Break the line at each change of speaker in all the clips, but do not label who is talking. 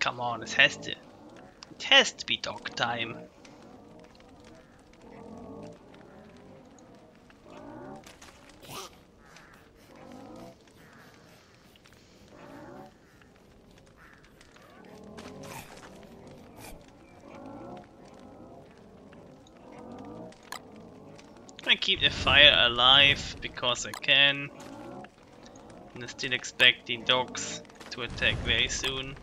Come on, it has to be dog time. I keep the fire alive because I can. And I still expect the dogs to attack very soon.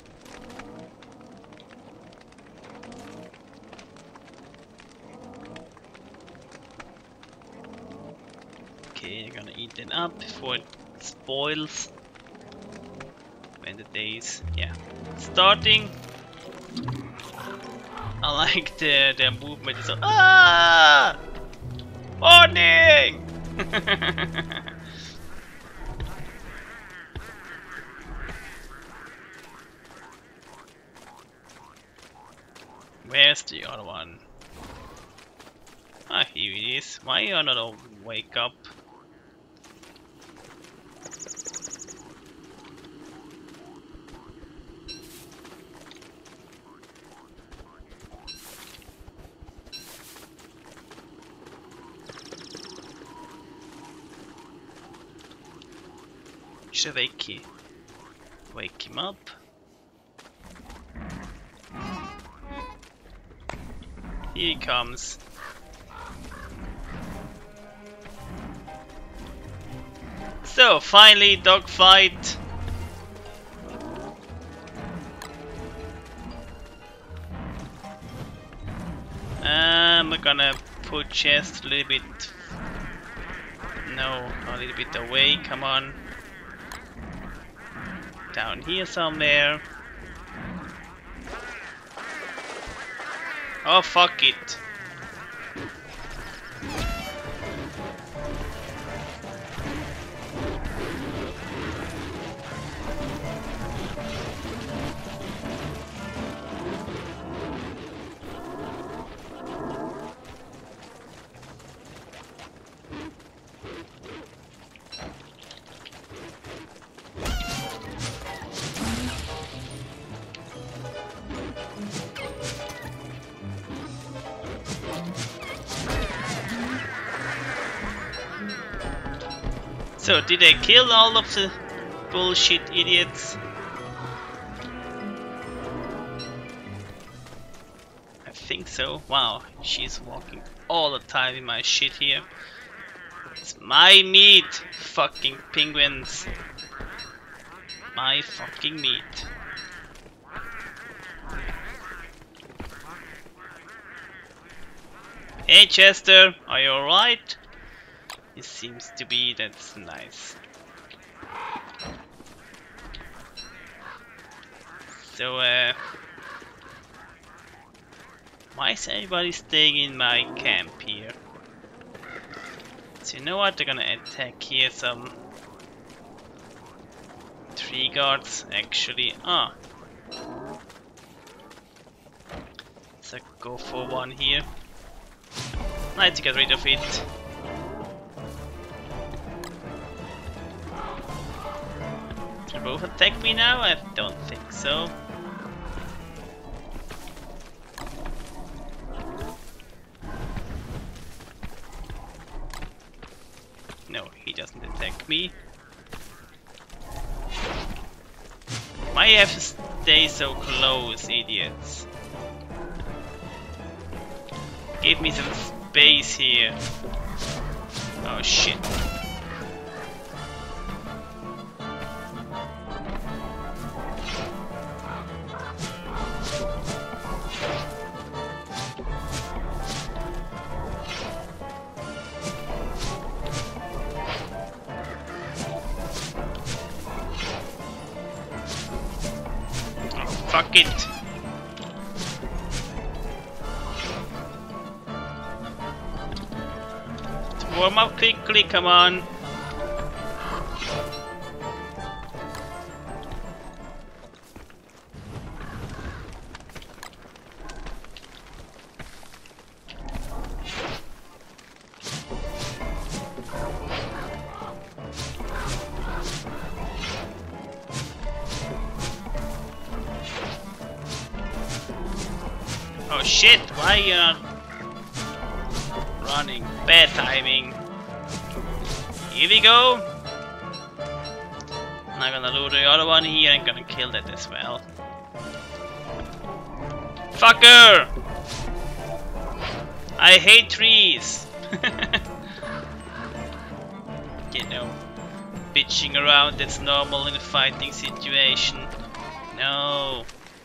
Okay, I'm gonna eat it up before it spoils. When the days, yeah, starting. I like their movement is so, ah! Morning! Where's the other one? Ah, here it is. Why you not wake up? Should wake him up. Here he comes. So finally, dogfight. We're gonna put chest a little bit. No, a little bit away. Come on. Down here somewhere. Oh, fuck it. So, did I kill all of the bullshit idiots? I think so. Wow, she's walking all the time in my shit here. It's my meat, fucking penguins. My fucking meat. Hey Chester, are you alright? It seems to be, that's nice. So, why is everybody staying in my camp here? So you know what, they're gonna attack here some tree guards, actually. Ah. So go for one here. I need to get rid of it. Can both attack me now? I don't think so. No, he doesn't attack me. Why you have to stay so close, idiots? Give me some space here. Oh shit. Fuck it. Warm up quickly, come on. Oh shit, why are you not running? Bad timing. Here we go. I'm gonna lure the other one here and gonna kill that as well. Fucker! I hate trees! You know, bitching around, that's normal in a fighting situation. No.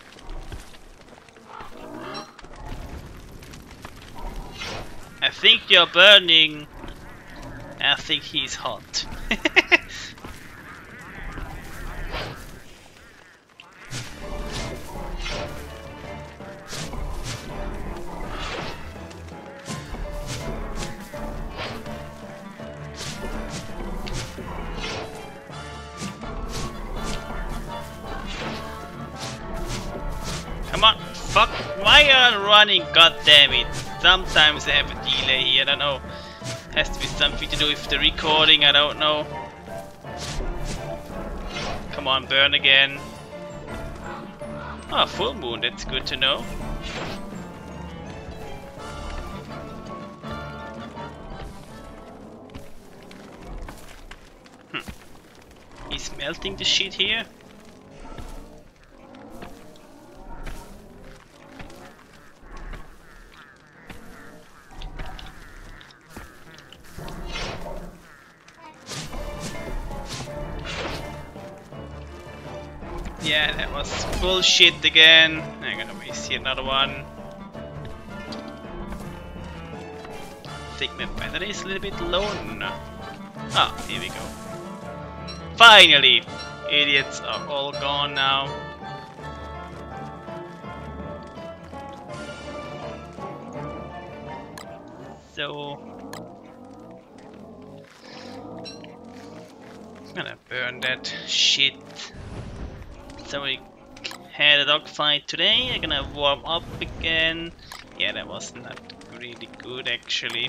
I think you're burning. I think he's hot. Come on, fuck, why are you running, god damn it. Sometimes I have a delay here, I don't know. Has to be something to do with the recording, I don't know. Come on, burn again. Oh, full moon, that's good to know. He's melting the shit here. Yeah, that was bullshit again. I'm gonna waste here another one. I think my battery is a little bit low. No. Ah, here we go. Finally! Idiots are all gone now. So I'm gonna burn that shit. So we had a dogfight today. I'm gonna warm up again. Yeah, that was not really good actually.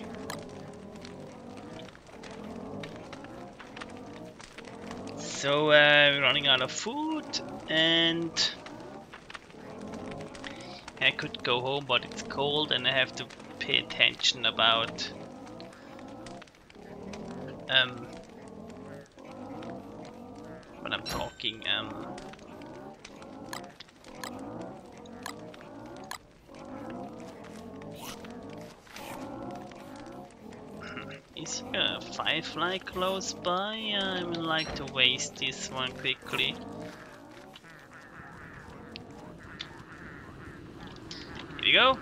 So we're running out of food and I could go home, but it's cold and I have to pay attention about when I'm talking. Is here a firefly close by? I would like to waste this one quickly. Here we go.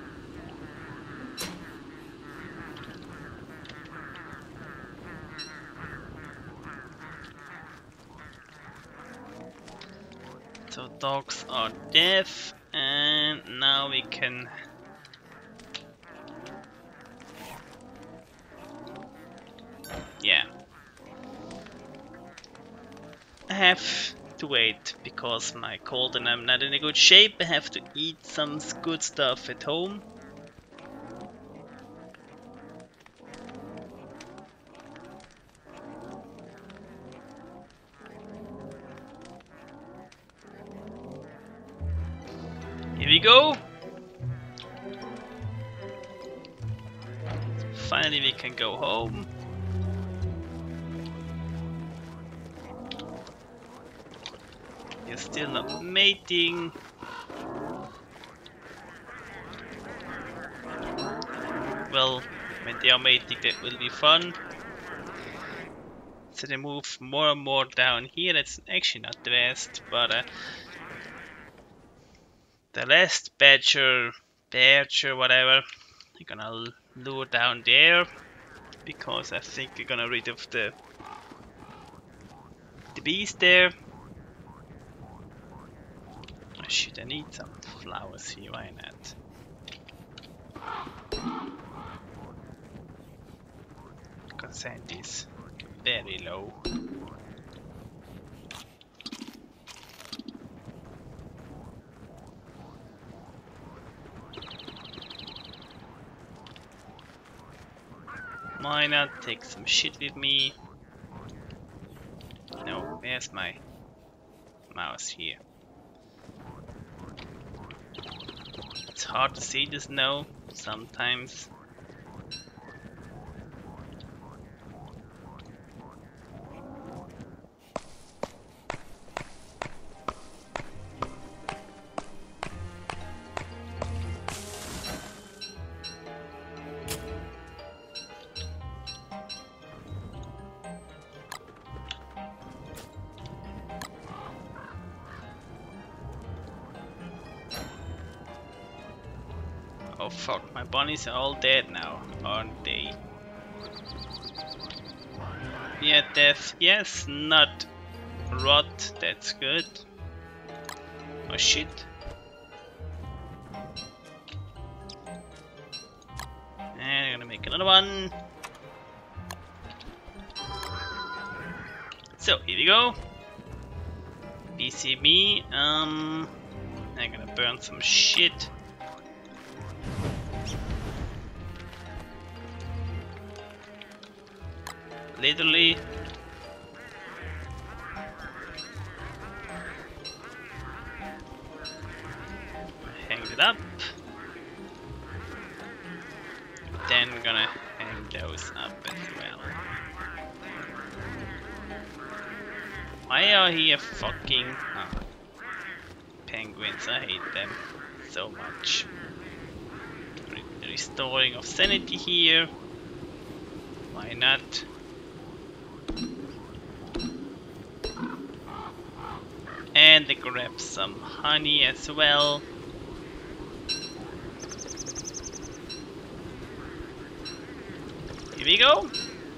So dogs are deaf and now we can I have to wait because my cold and I'm not in a good shape. I have to eat some good stuff at home. Here we go. Finally we can go home. You're still not mating. Well, when they are mating that will be fun. So they move more and more down here. That's actually not the best, but the last badger, whatever, I'm gonna lure down there because I think we're gonna rid of the beast there. Oh shit, I need some flowers here, why not? Consent is very low. Why not take some shit with me? No, where's my mouse here? hard to see the snow sometimes. Oh fuck, my bunnies are all dead now, aren't they? Yeah, death. Yes, not rot. That's good. Oh shit. And I'm gonna make another one. So, here we go. BCB. I'm gonna burn some shit. Literally. Hang it up. Then we're gonna hang those up as well. Why are here fucking penguins? I hate them so much. Restoring of sanity here. Why not? And they grab some honey as well. Here we go.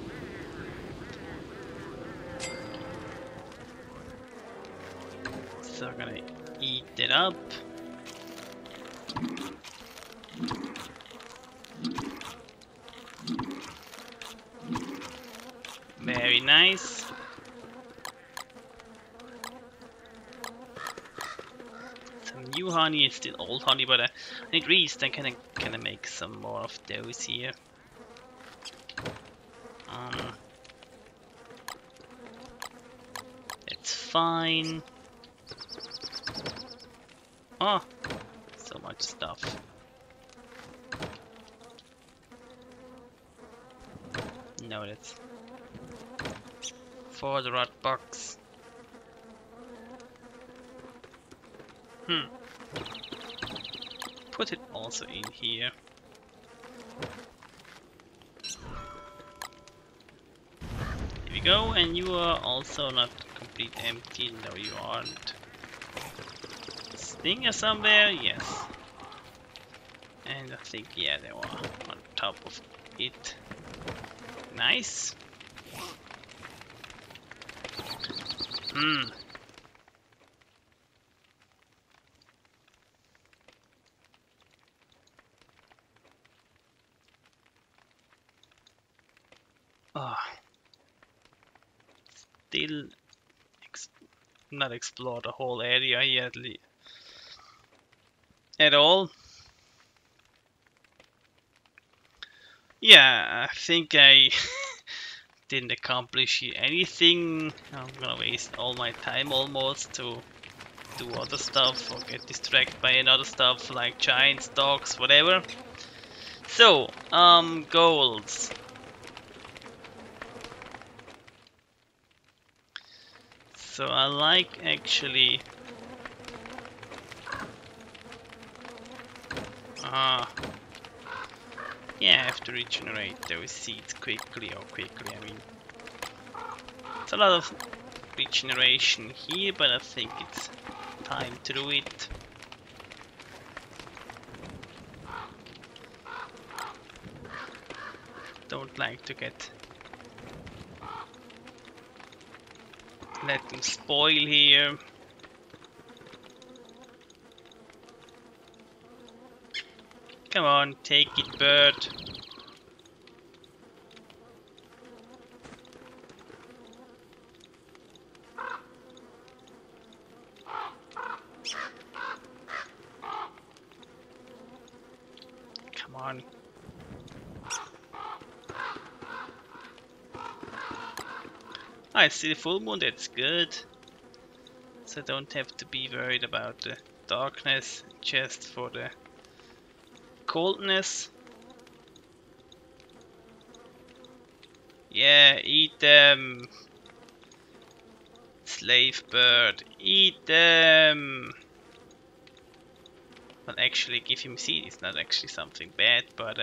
So I'm gonna eat it up. Very nice. Some new honey, it's still old honey, but I need yeast. I can make some more of those here. It's fine. Oh, so much stuff. No, that's for the rat box. Put it also in here. Here we go, and you are also not complete empty. No, you aren't. Stinger somewhere? Yes. And I think, yeah, they were on top of it. Nice. Still not explore the whole area yet at all. Yeah, I think I didn't accomplish anything. I'm gonna waste all my time almost to do other stuff or get distracted by another stuff like giants, dogs, whatever. So, goals. So I like actually yeah, I have to regenerate those seeds quickly, I mean. It's a lot of regeneration here, but I think it's time to do it. Don't like to let them spoil here. Come on, take it, bird. Come on. I see the full moon, that's good. So I don't have to be worried about the darkness, just for the coldness. Yeah, eat them. Slave bird, eat them. Well, actually, give him seed. It's not actually something bad, but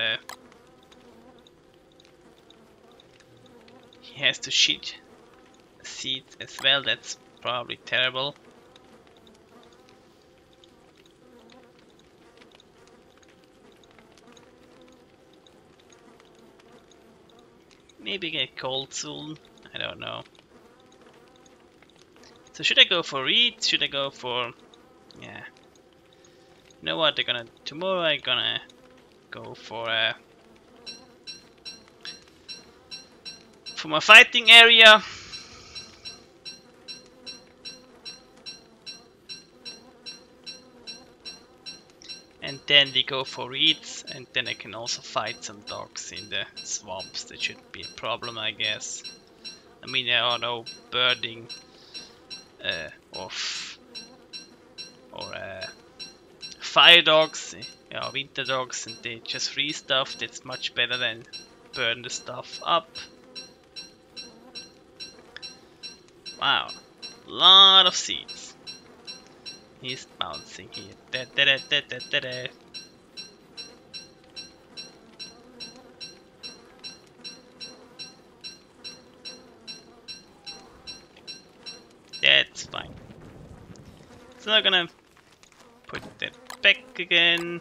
he has to shit seed as well. That's probably terrible. Maybe get cold soon. I don't know. So should I go for reeds? Should I go for... yeah. You know what? tomorrow I'm gonna go for my fighting area. And then we go for reeds, and then I can also fight some dogs in the swamps. That should be a problem, I guess. I mean, there are no birding or fire dogs, winter dogs, and they just freeze stuff. That's much better than burn the stuff up. Wow, lot of seeds. He's bouncing here. Da, da, da, da, da, da, da. That's fine. So I'm gonna put that back again.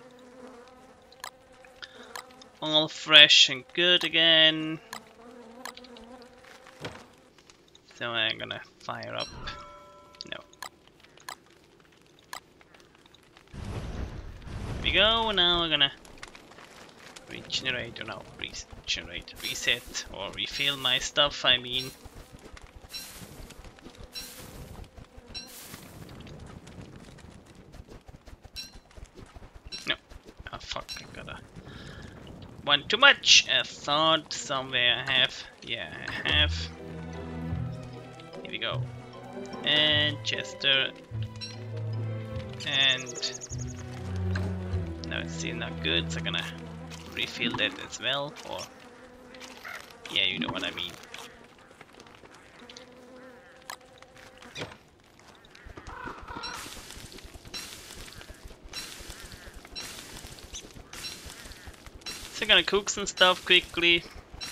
All fresh and good again. So I'm gonna fire up. No. Here we go. Now we're gonna regenerate, or no, reset, or refill my stuff, I mean. No. Oh fuck, I got one too much. I thought somewhere I have. Yeah, I have. Here we go. And Chester. And no, it's still not good, so I'm gonna refill that as well. Or yeah, you know what I mean. So I'm gonna cook some stuff quickly.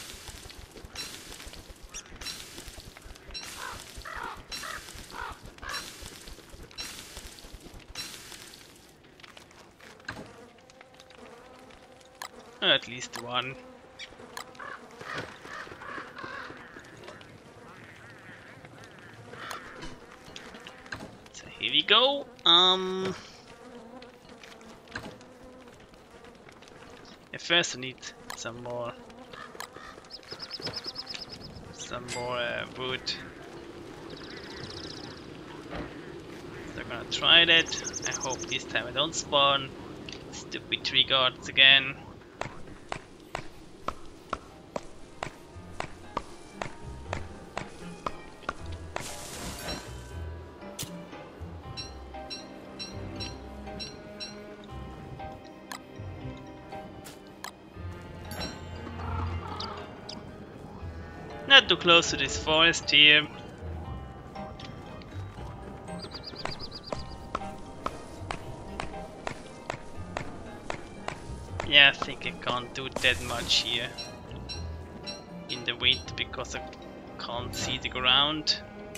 Or at least one. So here we go. At first I need some more wood. So I'm gonna try that. I hope this time I don't spawn stupid tree guards again. Not too close to this forest here. Yeah, I think I can't do that much here in the winter because I can't see the ground.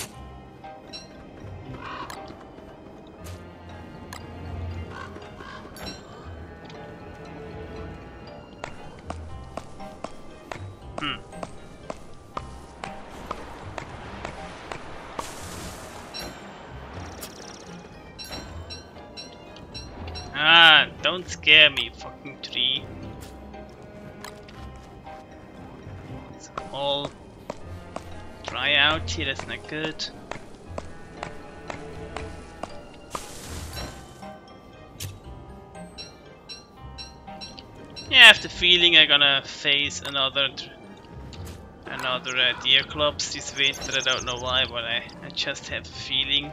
Ah, don't scare me, fucking tree. It's all dry out here, that's not good. Yeah, I have the feeling I'm gonna face another deer clubs this winter. I don't know why, but I just have a feeling.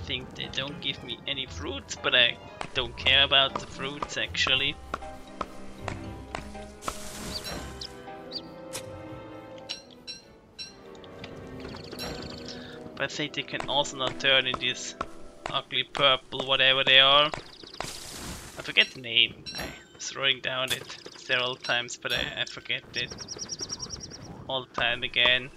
think they don't give me any fruits, but I don't care about the fruits actually. But I think they can also not turn in this ugly purple whatever they are. I forget the name. I was throwing down it several times, but I forget it all the time again.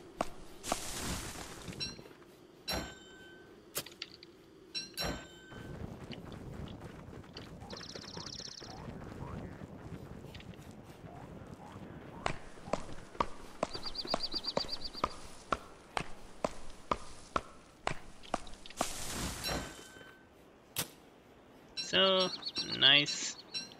So nice.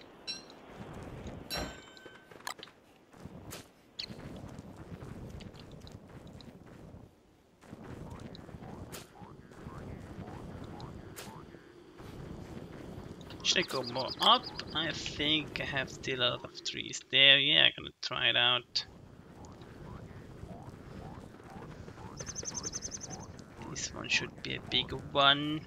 Should I go more up? I think I have still a lot of trees there. Yeah, I'm gonna try it out. This one should be a bigger one.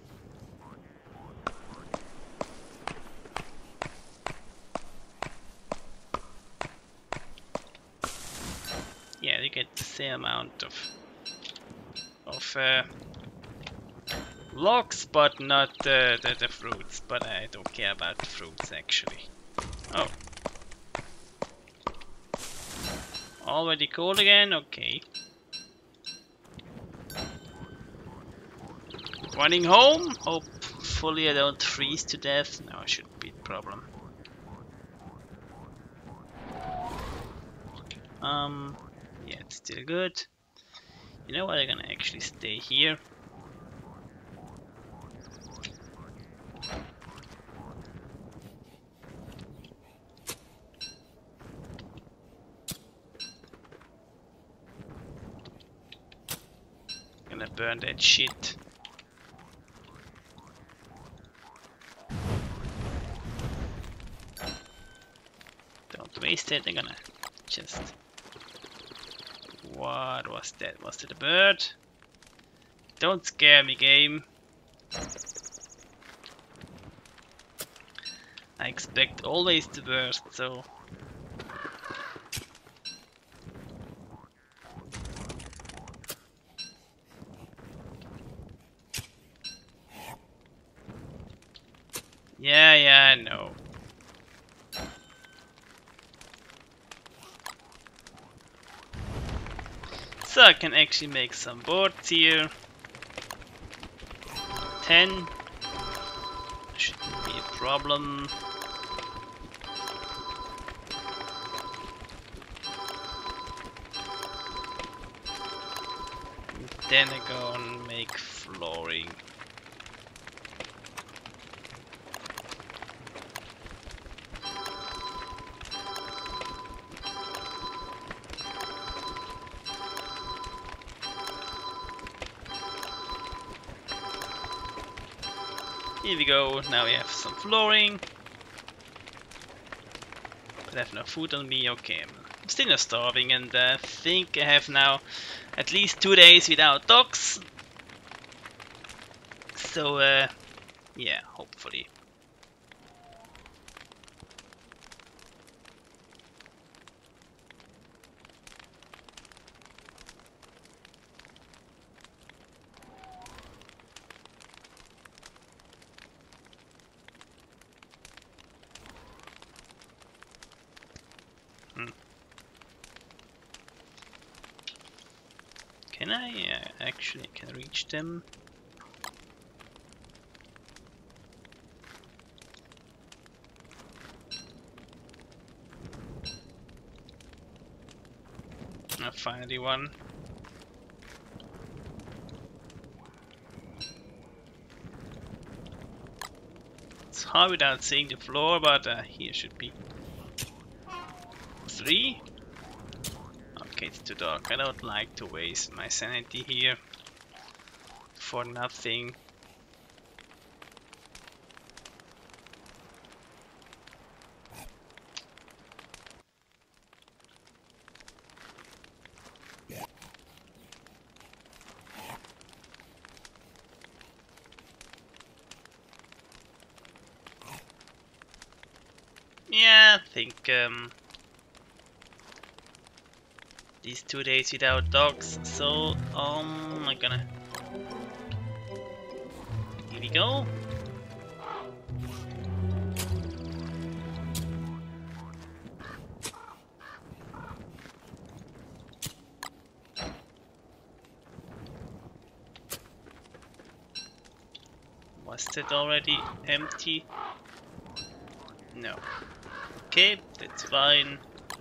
Yeah, you get the same amount of logs, but not the fruits. But I don't care about the fruits actually. Oh, already cold again? Okay. Running home? Hopefully I don't freeze to death. No, it shouldn't be a problem. Yeah, it's still good. You know what, I'm gonna actually stay here. Gonna burn that shit. Don't waste it, I'm gonna just... What was that? Was it a bird? Don't scare me, game. I expect always the worst, so... Yeah, I know. So I can actually make some boards here. 10. Shouldn't be a problem. Then I go and make flooring. Here we go, now we have some flooring. But I have no food on me, okay. I'm still not starving, and I think I have now at least 2 days without dogs. So, yeah, hopefully. Can I? Actually, I can reach them. I finally won. It's hard without seeing the floor, but here should be 3. Okay, it's too dark. I don't like to waste my sanity here for nothing. yeah, I think these 2 days without dogs. So I'm gonna. Here we go. Was that already empty? No. Okay, that's fine.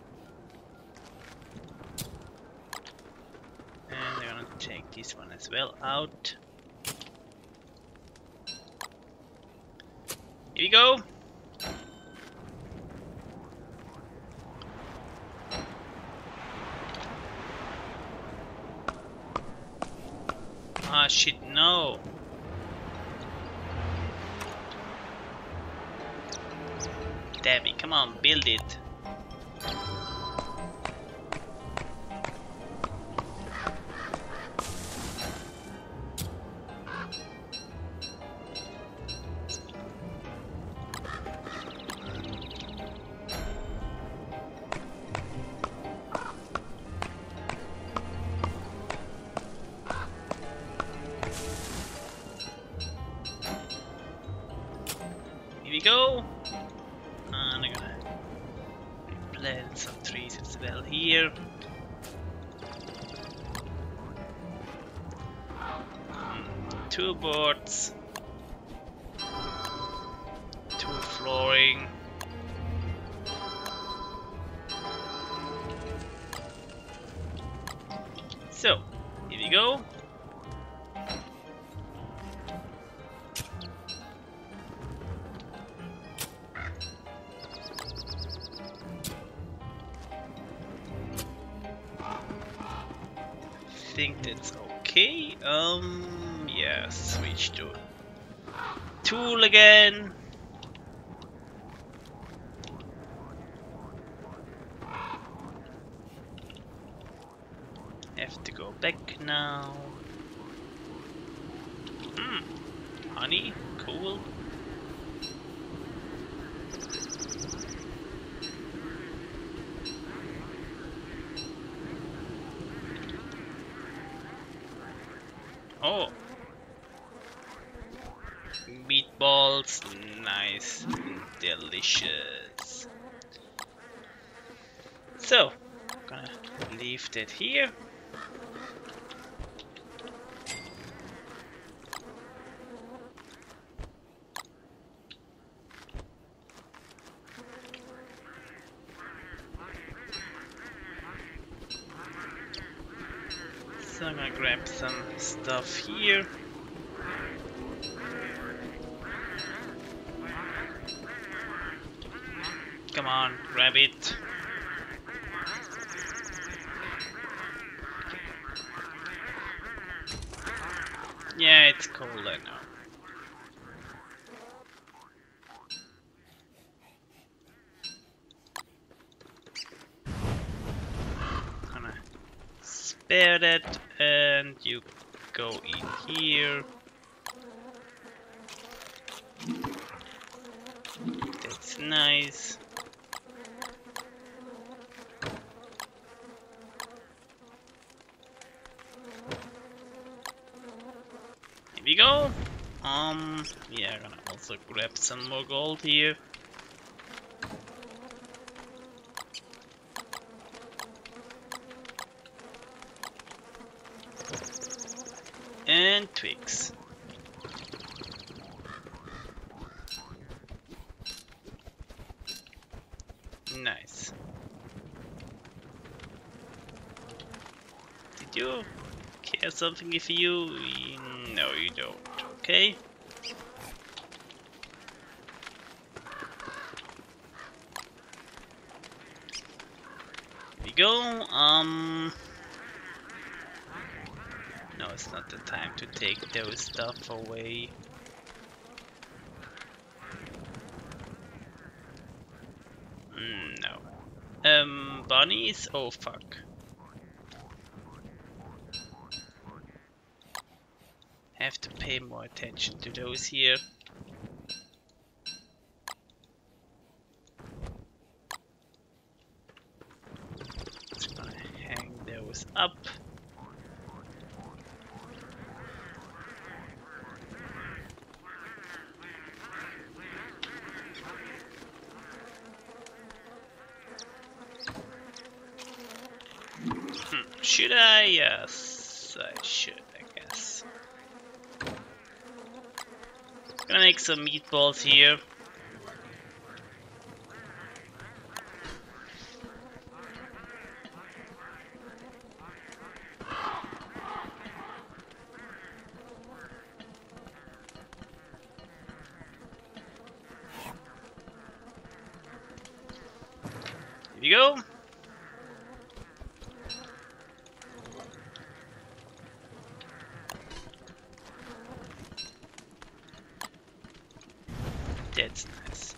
And I'm gonna take this one as well out. Here we go. Ah shit, no. Damn it, come on, build it. Here we go. And I'm gonna plant some trees as well here. Two boards. Two flooring. So, here we go. Think that's okay. Yeah, switch to tool again. Have to go back now. Honey, cool. Oh, meatballs, nice, delicious. So, gonna leave that here. So I'm gonna grab some stuff here. Come on, grab it. Yeah, it's cold, I know. Gonna spare that, and you go in here. That's nice. Here we go. Yeah, I'm gonna also grab some more gold here. And twigs. Nice. Did you care something if you? No, you don't. Okay. Here we go. No, it's not the time to take those stuff away. No. Bunnies? Oh fuck. Have to pay more attention to those here. Should I? Yes, I should, I guess. Gonna make some meatballs here. Here you go. That's nice.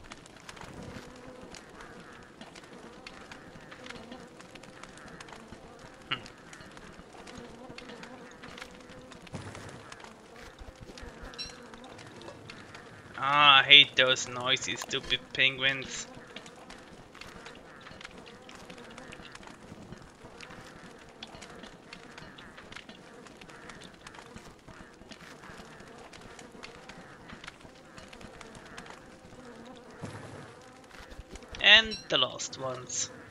Ah, I hate those noisy, stupid penguins. And the last ones.